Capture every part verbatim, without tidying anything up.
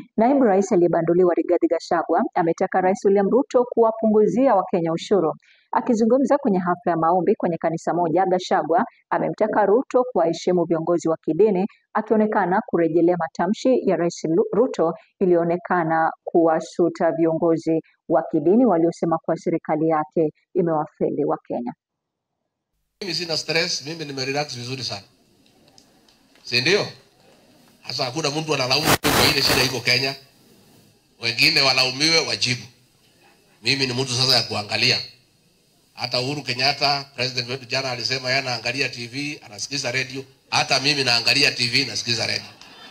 Naibu Rais aliyebanduliwa Rigathi Gachagua ametaka Rais William Ruto kuwapunguzia Wakenya ushuru. Akizungumza kwenye hafla ya maombi kwenye kanisa moja, Gachagua amemtaka Ruto kuwaheshimu viongozi wa kidini, akionekana kurejelea matamshi ya Rais Ruto ilionekana kuwasuta viongozi wa kidini waliosema kuwa serikali yake imewafeli Wakenya. Mimi sina stress, mimi nimerelax vizuri sana. Si ndio? Hasa hakuna mtu analaumu kwa ile shida iko Kenya. Wengine walaumiwe wajibu. Mimi ni mtu sasa ya kuangalia. Hata Uhuru Kenyatta, president wetu jana alisema yeye anaangalia T V, anasikiza radio. Hata mimi naangalia T V, nasikiza radio.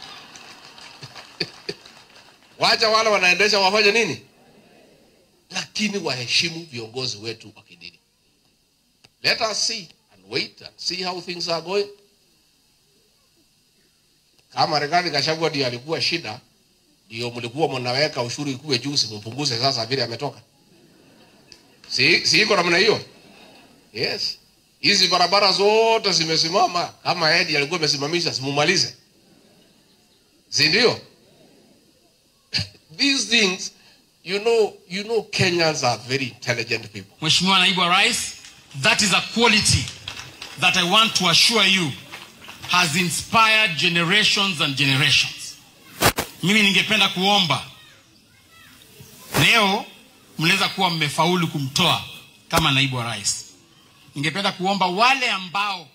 Wacha wale wanaendesha wafanye nini? Lakini waheshimu viongozi wetu wa kidini. Let us see and wait and see how things are going. Kama Rigathi Gachagua ndiye alikuwa shida, ndio mlikuwa mnaweka ushuru ikuwe juu, simpunguze sasa vile ametoka. Si si iko namna hiyo? Yes. Hizi barabara zote zimesimama, kama yeye alikuwa amesimamisha, simumalize. Si ndio? These things, you know, you know Kenyans are very intelligent people. Mheshimiwa Naibu wa Rais, that is a quality that I want to assure you has inspired generations and generations. Mimi ningependa kuomba leo mnaweza kuwa mmefaulu kumtoa kama Naibu wa Rais. Ningependa kuomba wale ambao